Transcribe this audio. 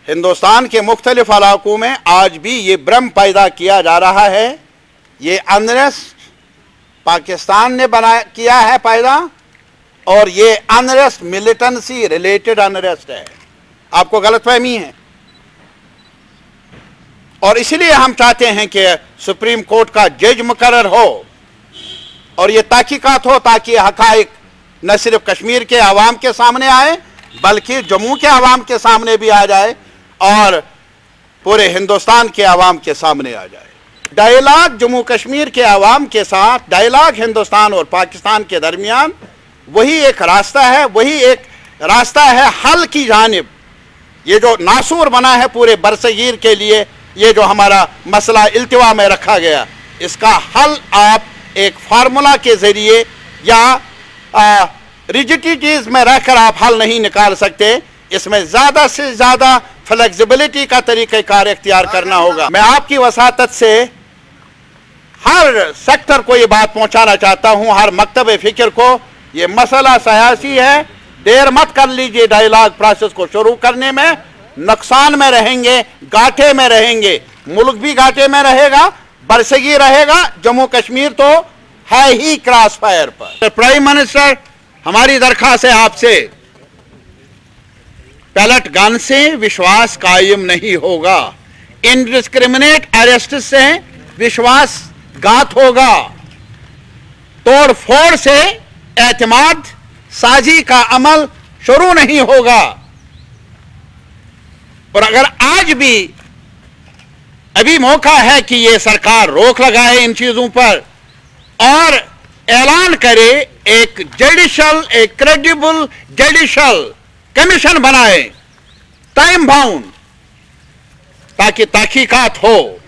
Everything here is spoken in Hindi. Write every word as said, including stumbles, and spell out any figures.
हिंदुस्तान के मुख्तलिफ इलाकों में आज भी ये भ्रम पैदा किया जा रहा है, ये अनरेस्ट पाकिस्तान ने बना किया है पैदा, और ये अनरेस्ट मिलिटेंसी रिलेटेड अनरेस्ट है। आपको गलतफहमी है, और इसलिए हम चाहते हैं कि सुप्रीम कोर्ट का जज मुकर्रर हो और ये तहकीकात हो, ताकि हक़ाइक़ न सिर्फ कश्मीर के अवाम के सामने आए बल्कि जम्मू के अवाम के सामने भी आ जाए और पूरे हिंदुस्तान के अवाम के सामने आ जाए। डायलॉग जम्मू कश्मीर के अवाम के साथ, डायलॉग हिंदुस्तान और पाकिस्तान के दरमियान वही एक रास्ता है, वही एक रास्ता है हल की जानिब। ये जो नासूर बना है पूरे बरसगीर के लिए, ये जो हमारा मसला इल्तिवा में रखा गया, इसका हल आप एक फार्मूला के ज़रिए या रिजिडिटीज़ में रहकर आप हल नहीं निकाल सकते। इसमें ज़्यादा से ज़्यादा फ्लेक्सिबिलिटी का तरीक़ाकार इख्तियार करना होगा। मैं आपकी वसातत से हर सेक्टर को ये बात पहुँचाना चाहता हूँ, हर मकतब फ़िक्र को, ये मसला सियासी है। देर मत कर लीजिए डायलॉग प्रोसेस को शुरू करने में, नुकसान में रहेंगे, घाटे में रहेंगे, मुल्क भी घाटे में रहेगा, बरसगी रहेगा, जम्मू कश्मीर तो है ही क्रॉस फायर पर। प्राइम मिनिस्टर, हमारी दरख्वास्त है आपसे, पैलेट गन से विश्वास कायम नहीं होगा, इनडिस्क्रिमिनेट अरेस्ट से विश्वासघात होगा, तोड़ फोड़ से एतमाद साजी का अमल शुरू नहीं होगा। और अगर आज भी अभी मौका है कि ये सरकार रोक लगाए इन चीजों पर और ऐलान करे, एक जुडिशल, एक क्रेडिबल जुडिशल कमीशन बनाए टाइम बाउंड, ताकि तहकीकात हो।